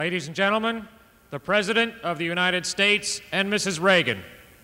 Ladies and gentlemen, the President of the United States and Mrs. Reagan.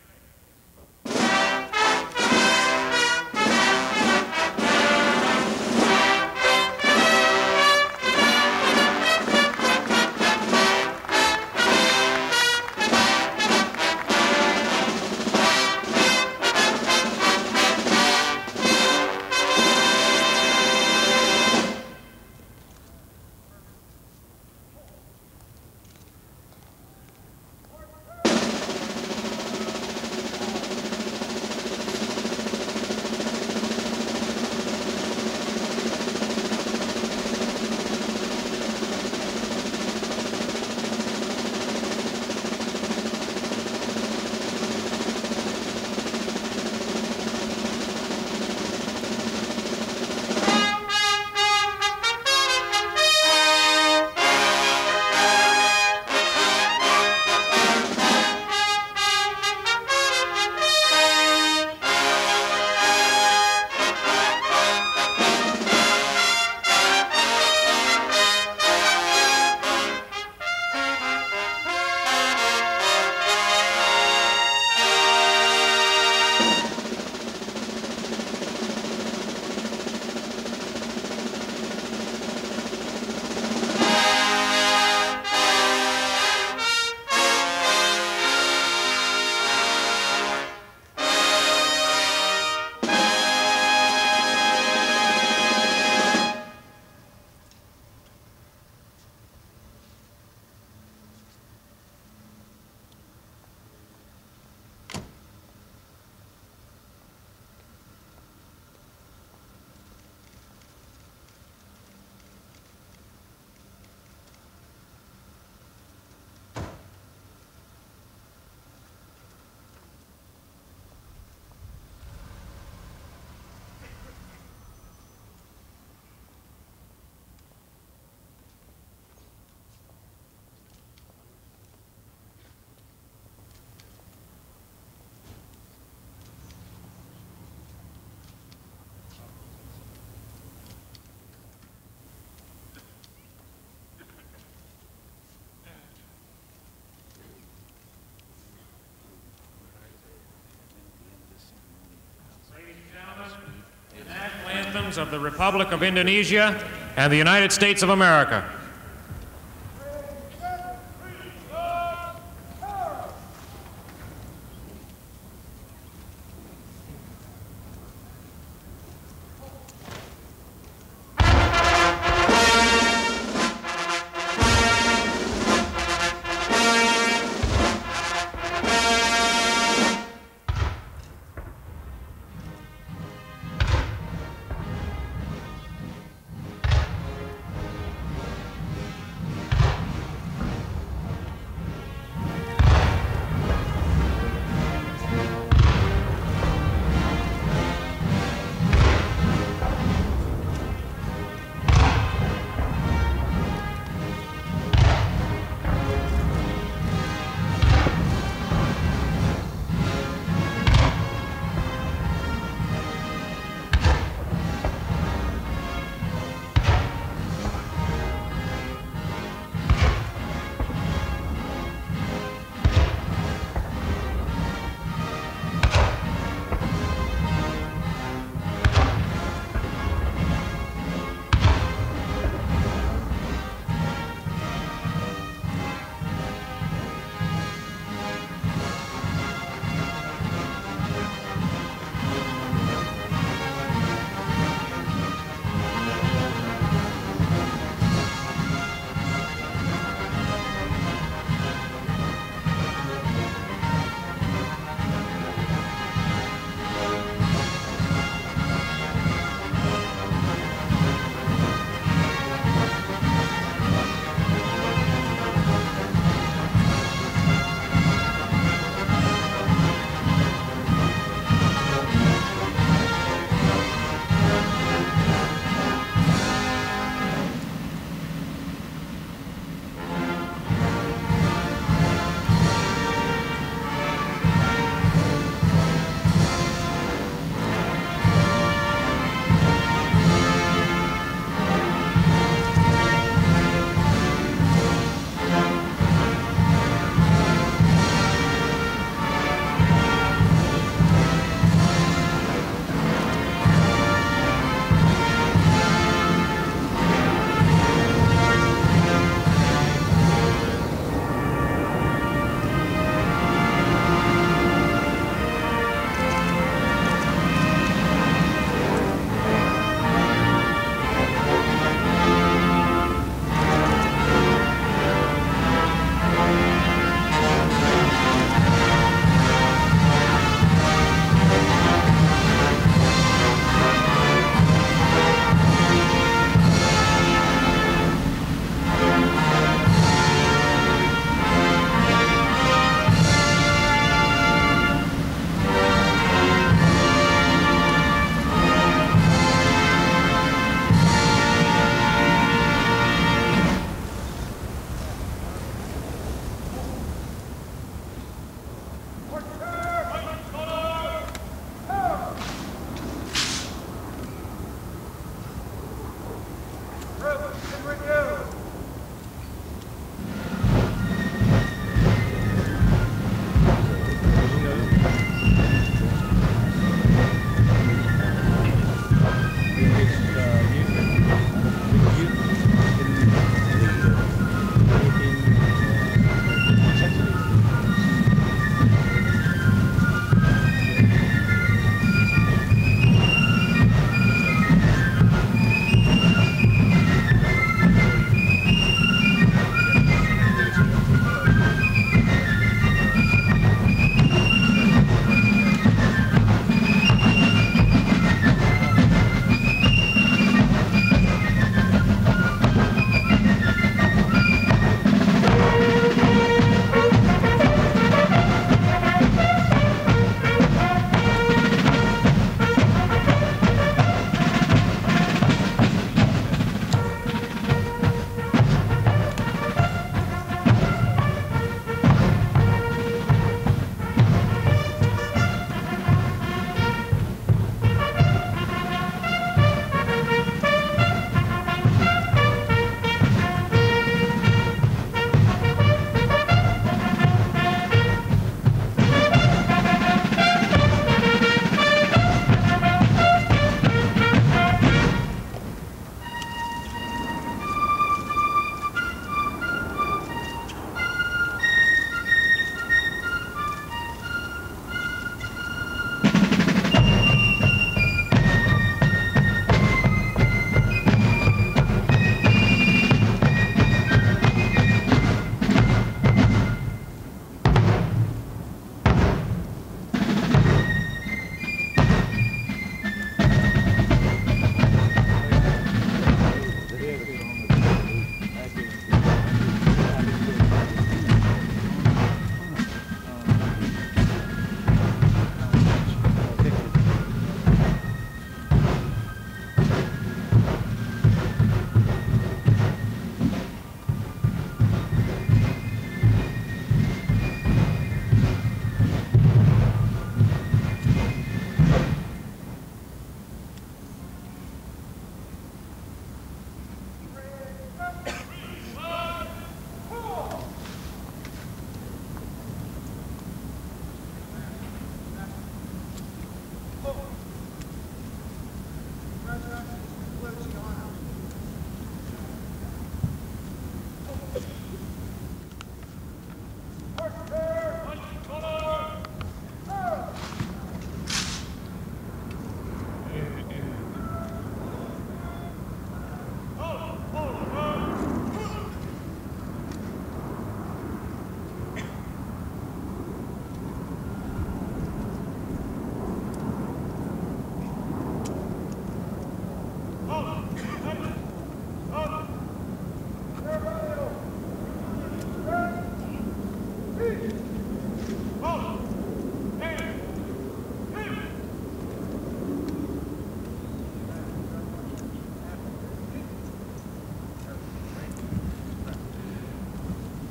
Of the Republic of Indonesia and the United States of America.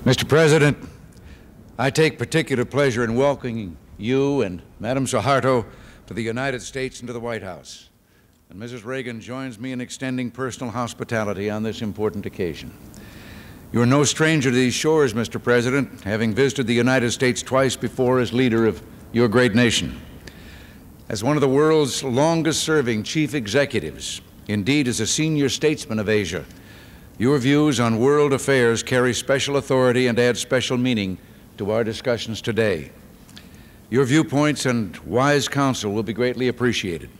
Mr. President, I take particular pleasure in welcoming you and Madam Suharto to the United States and to the White House. And Mrs. Reagan joins me in extending personal hospitality on this important occasion. You are no stranger to these shores, Mr. President, having visited the United States twice before as leader of your great nation. As one of the world's longest-serving chief executives, indeed as a senior statesman of Asia, your views on world affairs carry special authority and add special meaning to our discussions today. Your viewpoints and wise counsel will be greatly appreciated.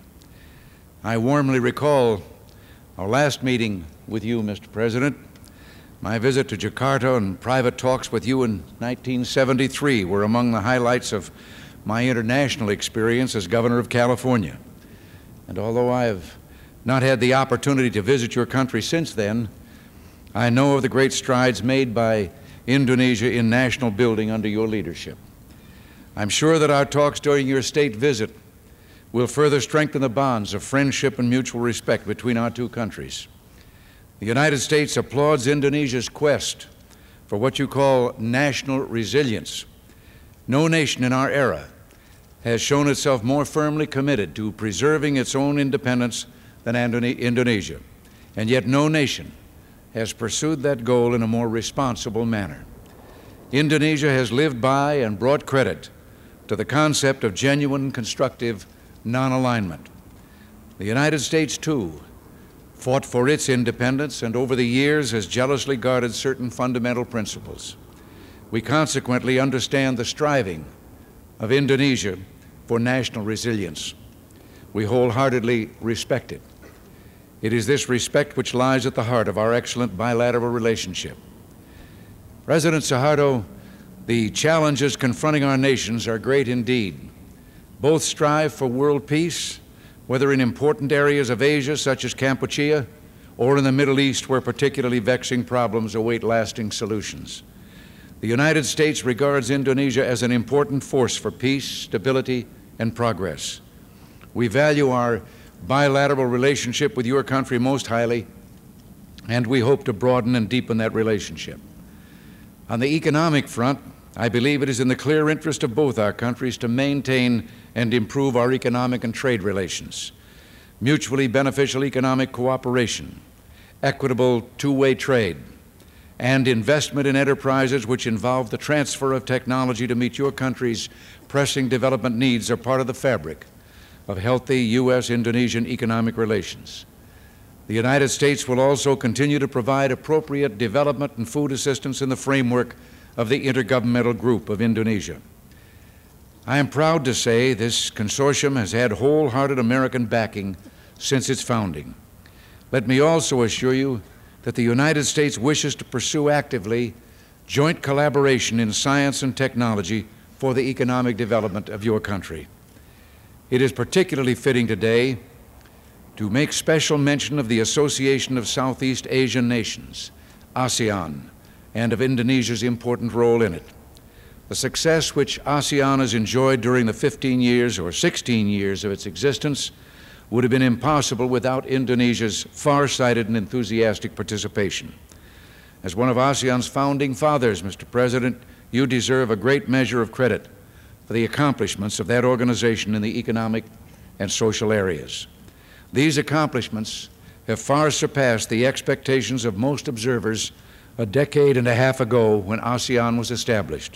I warmly recall our last meeting with you, Mr. President. My visit to Jakarta and private talks with you in 1973 were among the highlights of my international experience as Governor of California. And although I have not had the opportunity to visit your country since then, I know of the great strides made by Indonesia in national building under your leadership. I'm sure that our talks during your state visit will further strengthen the bonds of friendship and mutual respect between our two countries. The United States applauds Indonesia's quest for what you call national resilience. No nation in our era has shown itself more firmly committed to preserving its own independence than Indonesia, and yet no nation has pursued that goal in a more responsible manner. Indonesia has lived by and brought credit to the concept of genuine constructive non-alignment. The United States, too, fought for its independence and over the years has jealously guarded certain fundamental principles. We consequently understand the striving of Indonesia for national resilience. We wholeheartedly respect it. It is this respect which lies at the heart of our excellent bilateral relationship. President Suharto, the challenges confronting our nations are great indeed. Both strive for world peace, whether in important areas of Asia, such as Kampuchea, or in the Middle East, where particularly vexing problems await lasting solutions. The United States regards Indonesia as an important force for peace, stability, and progress. We value our bilateral relationship with your country most highly, and we hope to broaden and deepen that relationship. On the economic front, I believe it is in the clear interest of both our countries to maintain and improve our economic and trade relations, mutually beneficial economic cooperation, equitable two-way trade, and investment in enterprises which involve the transfer of technology to meet your country's pressing development needs are part of the fabric of healthy U.S.-Indonesian economic relations. The United States will also continue to provide appropriate development and food assistance in the framework of the Intergovernmental Group of Indonesia. I am proud to say this consortium has had wholehearted American backing since its founding. Let me also assure you that the United States wishes to pursue actively joint collaboration in science and technology for the economic development of your country. It is particularly fitting today to make special mention of the Association of Southeast Asian Nations, ASEAN, and of Indonesia's important role in it. The success which ASEAN has enjoyed during the 15 years or 16 years of its existence would have been impossible without Indonesia's far-sighted and enthusiastic participation. As one of ASEAN's founding fathers, Mr. President, you deserve a great measure of credit for the accomplishments of that organization in the economic and social areas. These accomplishments have far surpassed the expectations of most observers a decade and a half ago when ASEAN was established.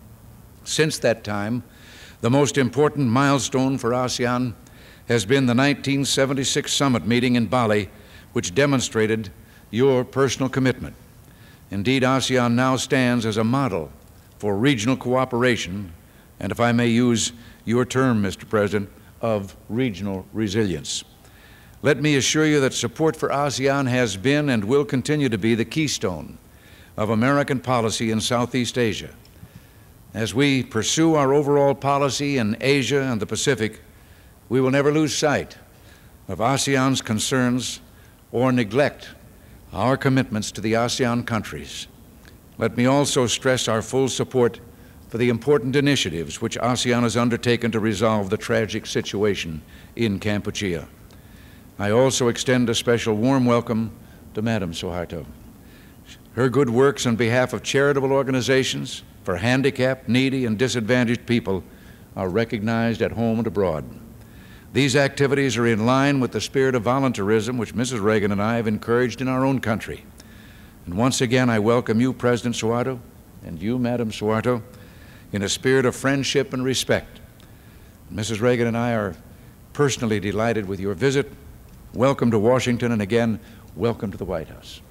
Since that time, the most important milestone for ASEAN has been the 1976 summit meeting in Bali, which demonstrated your personal commitment. Indeed, ASEAN now stands as a model for regional cooperation, and if I may use your term, Mr. President, of regional resilience. Let me assure you that support for ASEAN has been and will continue to be the keystone of American policy in Southeast Asia. As we pursue our overall policy in Asia and the Pacific, we will never lose sight of ASEAN's concerns or neglect our commitments to the ASEAN countries. Let me also stress our full support for the important initiatives which ASEAN has undertaken to resolve the tragic situation in Kampuchea. I also extend a special warm welcome to Madam Suharto. Her good works on behalf of charitable organizations for handicapped, needy, and disadvantaged people are recognized at home and abroad. These activities are in line with the spirit of volunteerism which Mrs. Reagan and I have encouraged in our own country. And once again, I welcome you, President Suharto, and you, Madam Suharto, in a spirit of friendship and respect. Mrs. Reagan and I are personally delighted with your visit. Welcome to Washington, and again, welcome to the White House.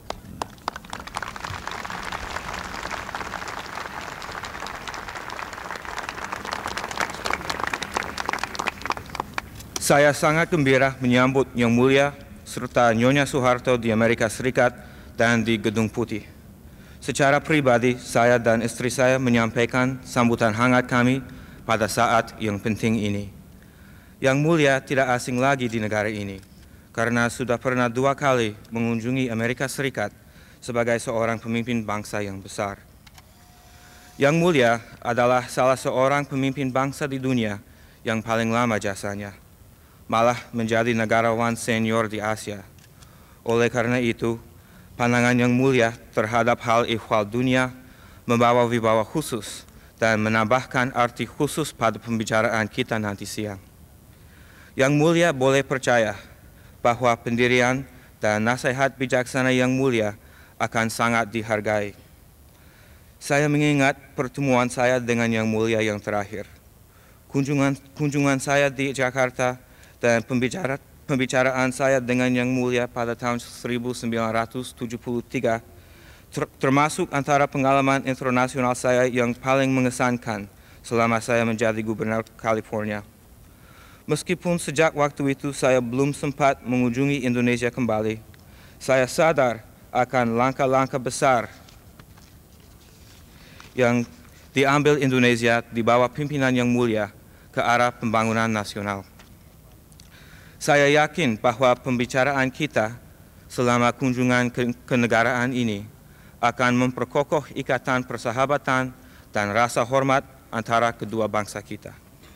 Saya sangat gembira menyambut Yang Mulia serta Nyonya Suharto di Amerika Serikat dan di Gedung Putih. Secara pribadi, saya dan istri saya menyampaikan sambutan hangat kami pada saat yang penting ini. Yang Mulia tidak asing lagi di negara ini, karena sudah pernah 2 kali mengunjungi Amerika Serikat sebagai seorang pemimpin bangsa yang besar. Yang Mulia adalah salah seorang pemimpin bangsa di dunia yang paling lama jasanya, malah menjadi negarawan senior di Asia. Oleh karena itu, pandangan Yang Mulia terhadap hal ihwal dunia membawa wibawa khusus dan menambahkan arti khusus pada pembicaraan kita nanti siang. Yang Mulia boleh percaya bahwa pendirian dan nasihat bijaksana Yang Mulia akan sangat dihargai. Saya mengingat pertemuan saya dengan Yang Mulia yang terakhir. Kunjungan saya di Jakarta dan pembicaraan saya dengan Yang Mulia pada tahun 1973 termasuk antara pengalaman internasional saya yang paling mengesankan selama saya menjadi gubernur California. Meskipun sejak waktu itu saya belum sempat mengunjungi Indonesia kembali, saya sadar akan langkah-langkah besar yang diambil Indonesia di bawah pimpinan Yang Mulia ke arah pembangunan nasional. Saya yakin bahwa pembicaraan kita selama kunjungan kenegaraan ini akan memperkokoh ikatan persahabatan dan rasa hormat antara kedua bangsa kita.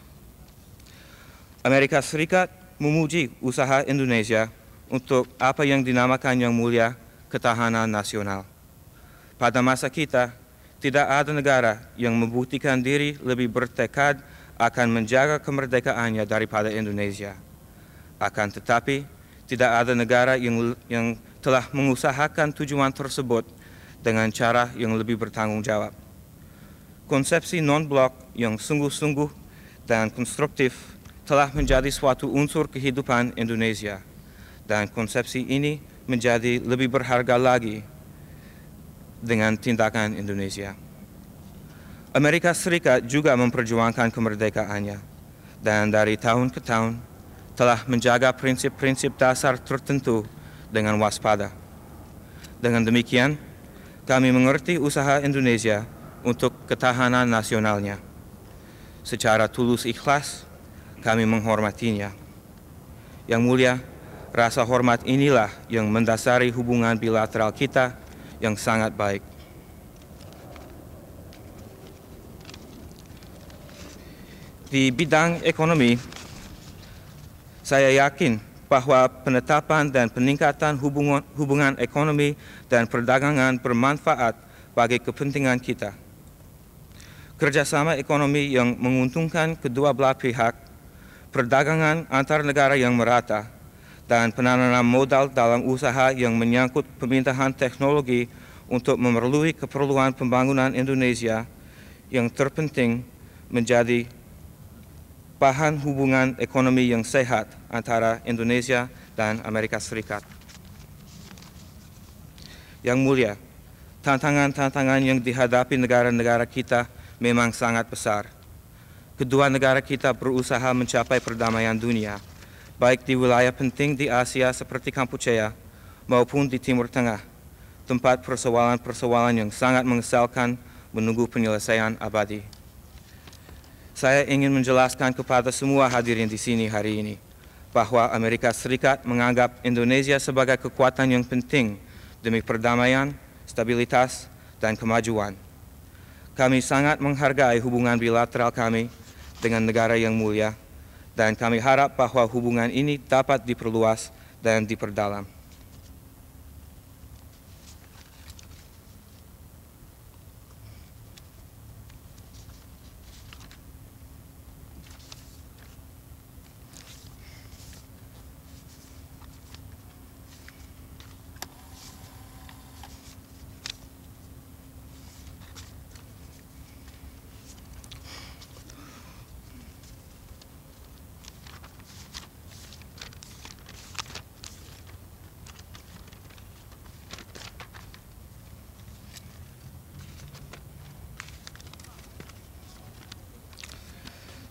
Amerika Serikat memuji usaha Indonesia untuk apa yang dinamakan Yang Mulia ketahanan nasional. Pada masa kita, tidak ada negara yang membuktikan diri lebih bertekad akan menjaga kemerdekaannya daripada Indonesia. Akan tetapi, tidak ada negara yang telah mengusahakan tujuan tersebut dengan cara yang lebih bertanggung jawab. Konsepsi non-blok yang sungguh-sungguh dan konstruktif telah menjadi suatu unsur kehidupan Indonesia, dan konsepsi ini menjadi lebih berharga lagi dengan tindakan Indonesia. Amerika Serikat juga memperjuangkan kemerdekaannya, dan dari tahun ke tahun telah menjaga prinsip-prinsip dasar tertentu dengan waspada. Dengan demikian, kami mengerti usaha Indonesia untuk ketahanan nasionalnya. Secara tulus ikhlas, kami menghormatinya. Yang Mulia, rasa hormat inilah yang mendasari hubungan bilateral kita yang sangat baik. Di bidang ekonomi, saya yakin bahwa penetapan dan peningkatan hubungan ekonomi dan perdagangan bermanfaat bagi kepentingan kita. Kerjasama ekonomi yang menguntungkan kedua belah pihak, perdagangan antar negara yang merata, dan penanaman modal dalam usaha yang menyangkut pemindahan teknologi untuk memerlukan keperluan pembangunan Indonesia yang terpenting menjadi bahan hubungan ekonomi yang sehat antara Indonesia dan Amerika Serikat. Yang Mulia, tantangan-tantangan yang dihadapi negara-negara kita memang sangat besar. Kedua negara kita berusaha mencapai perdamaian dunia, baik di wilayah penting di Asia seperti Kampuchea maupun di Timur Tengah, tempat persoalan-persoalan yang sangat mengesalkan menunggu penyelesaian abadi. Saya ingin menjelaskan kepada semua hadirin di sini hari ini bahwa Amerika Serikat menganggap Indonesia sebagai kekuatan yang penting demi perdamaian, stabilitas, dan kemajuan. Kami sangat menghargai hubungan bilateral kami dengan negara yang mulia, dan kami harap bahwa hubungan ini dapat diperluas dan diperdalam.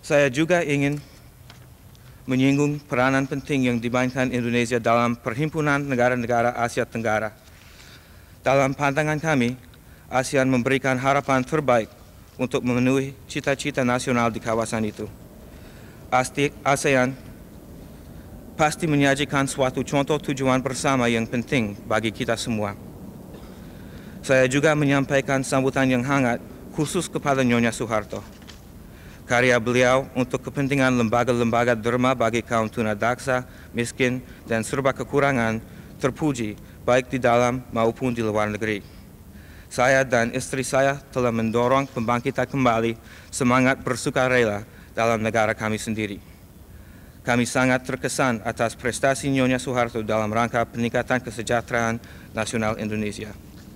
Saya juga ingin menyinggung peranan penting yang dimainkan Indonesia dalam Perhimpunan Negara-Negara Asia Tenggara. Dalam pandangan kami, ASEAN memberikan harapan terbaik untuk memenuhi cita-cita nasional di kawasan itu. ASEAN pasti menyajikan suatu contoh tujuan bersama yang penting bagi kita semua. Saya juga menyampaikan sambutan yang hangat khusus kepada Nyonya Soeharto. Karya beliau untuk kepentingan lembaga-lembaga derma bagi kaum tunadaksa, miskin, dan serba kekurangan terpuji baik di dalam maupun di luar negeri. Saya dan istri saya telah mendorong pembangkitan kembali semangat bersukarela dalam negara kami sendiri. Kami sangat terkesan atas prestasi Nyonya Soeharto dalam rangka peningkatan kesejahteraan nasional Indonesia.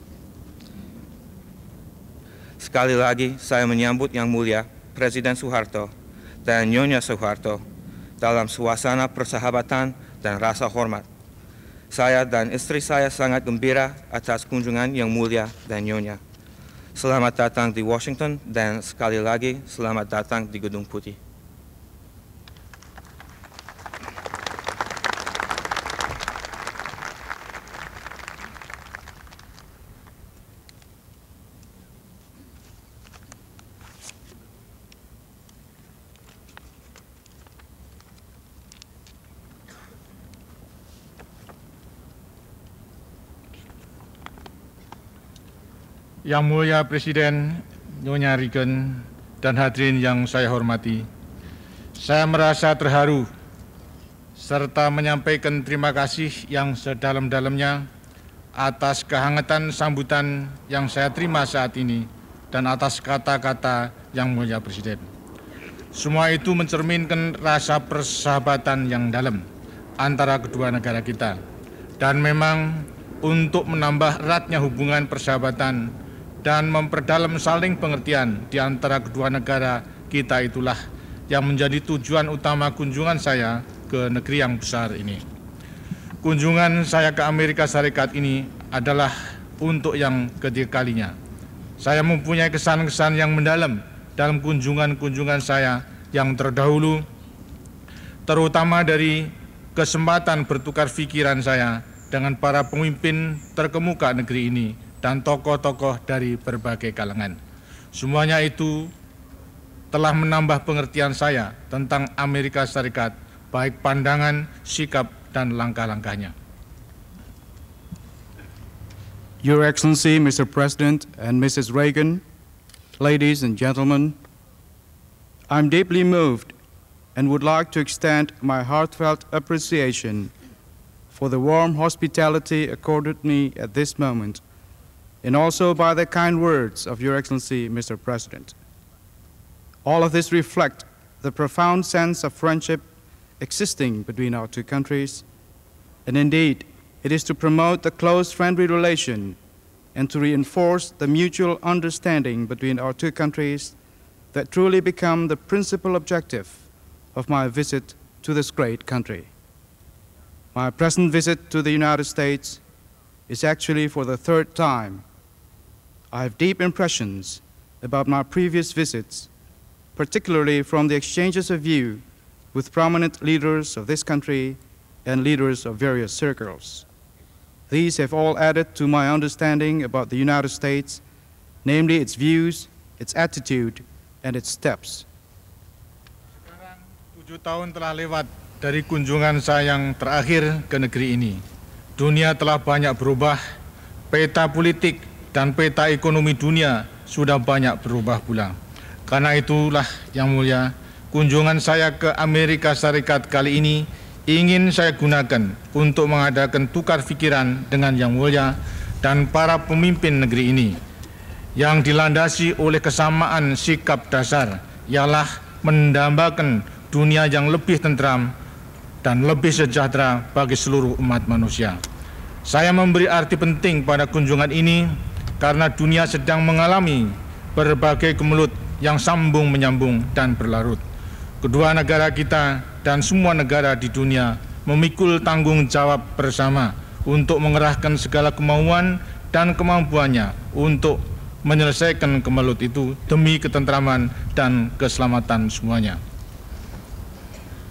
Sekali lagi, saya menyambut Yang Mulia Presiden Soeharto dan Nyonya Soeharto dalam suasana persahabatan dan rasa hormat. Saya dan istri saya sangat gembira atas kunjungan Yang Mulia dan Nyonya. Selamat datang di Washington dan sekali lagi selamat datang di Gedung Putih. Yang Mulia Presiden Nyonya Reagan dan hadirin yang saya hormati, saya merasa terharu serta menyampaikan terima kasih yang sedalam-dalamnya atas kehangatan sambutan yang saya terima saat ini dan atas kata-kata Yang Mulia Presiden. Semua itu mencerminkan rasa persahabatan yang dalam antara kedua negara kita, dan memang untuk menambah eratnya hubungan persahabatan dan memperdalam saling pengertian di antara kedua negara kita itulah yang menjadi tujuan utama kunjungan saya ke negeri yang besar ini. Kunjungan saya ke Amerika Serikat ini adalah untuk yang ketiga kalinya. Saya mempunyai kesan-kesan yang mendalam dalam kunjungan-kunjungan saya yang terdahulu, terutama dari kesempatan bertukar pikiran saya dengan para pemimpin terkemuka negeri ini dan tokoh-tokoh dari berbagai kalangan. Semuanya itu telah menambah pengertian saya tentang Amerika Serikat, baik pandangan, sikap, dan langkah-langkahnya. Your Excellency, Mr. President and Mrs. Reagan, ladies and gentlemen, I'm deeply moved and would like to extend my heartfelt appreciation for the warm hospitality accorded me at this moment, and also by the kind words of Your Excellency, Mr. President. All of this reflect the profound sense of friendship existing between our two countries, and indeed, it is to promote the close friendly relation and to reinforce the mutual understanding between our two countries that truly become the principal objective of my visit to this great country. My present visit to the United States is actually for the third time. I have deep impressions about my previous visits, particularly from the exchanges of view with prominent leaders of this country and leaders of various circles. These have all added to my understanding about the United States, namely its views, its attitude, and its steps. Sekarang 7 tahun telah lewat dari kunjungan saya yang terakhir ke negeri ini. Dunia telah banyak berubah, peta politik dan peta ekonomi dunia sudah banyak berubah pula. Karena itulah Yang Mulia, kunjungan saya ke Amerika Serikat kali ini ingin saya gunakan untuk mengadakan tukar pikiran dengan Yang Mulia dan para pemimpin negeri ini yang dilandasi oleh kesamaan sikap dasar, ialah mendambakan dunia yang lebih tentram dan lebih sejahtera bagi seluruh umat manusia. Saya memberi arti penting pada kunjungan ini karena dunia sedang mengalami berbagai kemelut yang sambung menyambung dan berlarut. Kedua negara kita dan semua negara di dunia memikul tanggung jawab bersama untuk mengerahkan segala kemauan dan kemampuannya untuk menyelesaikan kemelut itu demi ketentraman dan keselamatan semuanya.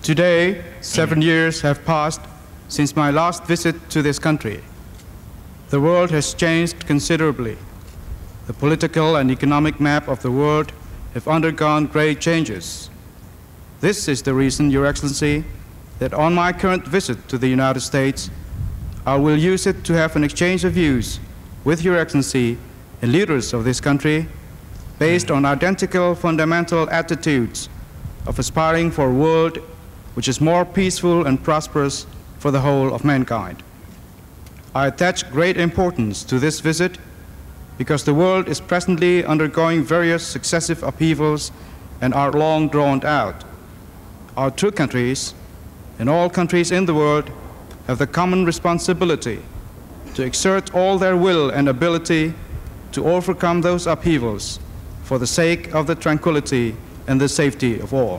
Today, 7 years have passed since my last visit to this country. The world has changed considerably. The political and economic map of the world have undergone great changes. This is the reason, Your Excellency, that on my current visit to the United States, I will use it to have an exchange of views with Your Excellency and leaders of this country based on identical fundamental attitudes of aspiring for a world which is more peaceful and prosperous for the whole of mankind. I attach great importance to this visit because the world is presently undergoing various successive upheavals and are long drawn out. Our two countries and all countries in the world have the common responsibility to exert all their will and ability to overcome those upheavals for the sake of the tranquility and the safety of all.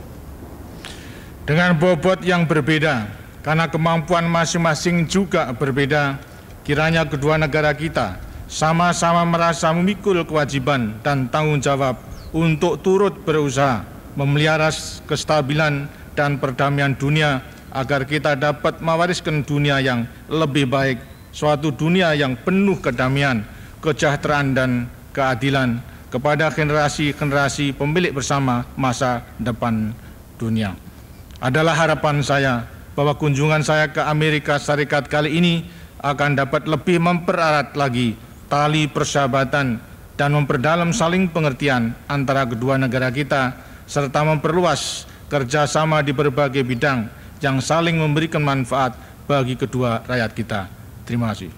Dengan bobot yang berbeda, karena kemampuan masing-masing juga berbeda, kiranya kedua negara kita sama-sama merasa memikul kewajiban dan tanggung jawab untuk turut berusaha memelihara kestabilan dan perdamaian dunia agar kita dapat mewariskan dunia yang lebih baik, suatu dunia yang penuh kedamaian, kesejahteraan dan keadilan kepada generasi-generasi pemilik bersama masa depan dunia. Adalah harapan saya bahwa kunjungan saya ke Amerika Serikat kali ini akan dapat lebih mempererat lagi tali persahabatan dan memperdalam saling pengertian antara kedua negara kita serta memperluas kerjasama di berbagai bidang yang saling memberikan manfaat bagi kedua rakyat kita. Terima kasih.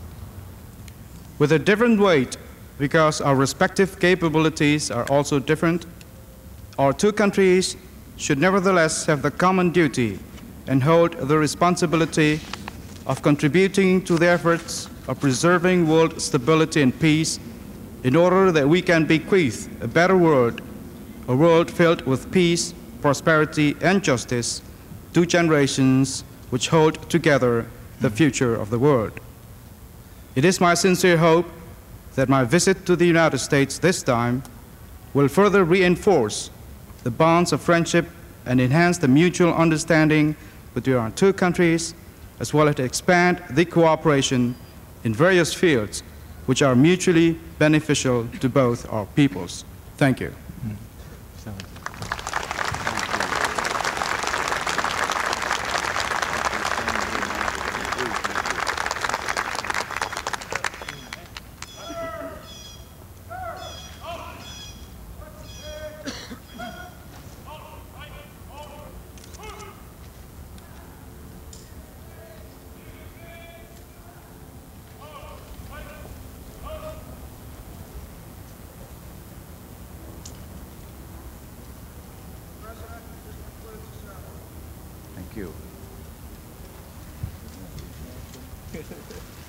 With a different weight, because our respective capabilities are also different, our two countries should nevertheless have the common duty and hold the responsibility of contributing to the efforts of preserving world stability and peace in order that we can bequeath a better world, a world filled with peace, prosperity, and justice to generations which hold together the future of the world. It is my sincere hope that my visit to the United States this time will further reinforce the bonds of friendship and enhance the mutual understanding between our two countries, as well as expand the cooperation in various fields which are mutually beneficial to both our peoples. Thank you. Thank you.